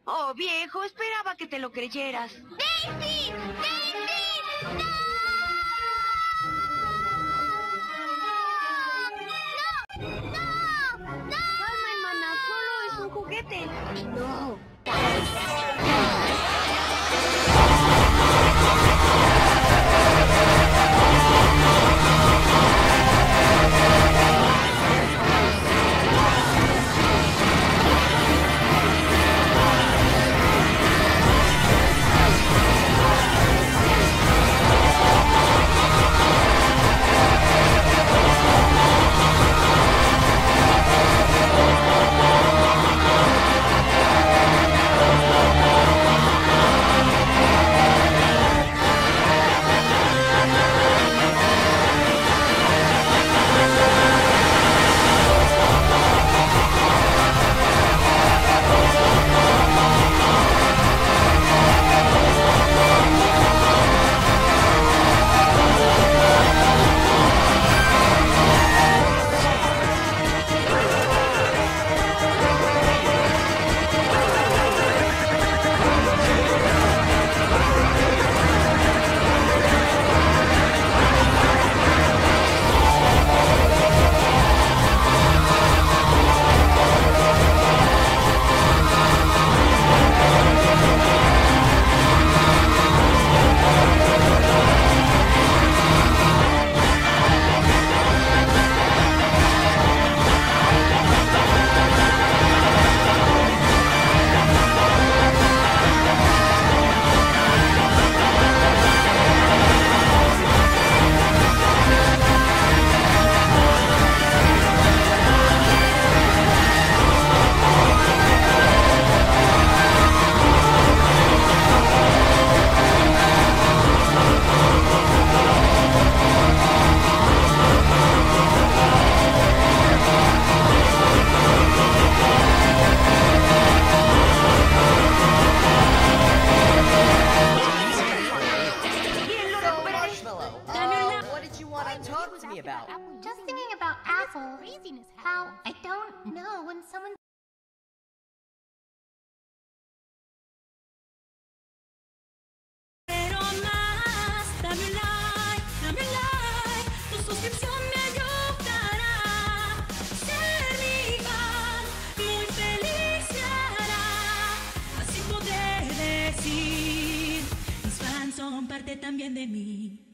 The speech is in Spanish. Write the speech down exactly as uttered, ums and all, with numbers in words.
Oh, viejo, esperaba que te lo creyeras. ¡Daisy! ¡Daisy! ¡No! ¡No! ¡No! ¡No! Calma, hermana, solo es un juguete. No. About? Just thinking about Apple. How I don't know when someone. Pero más, dame un like, dame un like, tu suscripción me ayudará. Ser mi fan, muy feliz me hará. Así poder decir, mis fans son parte también de mí.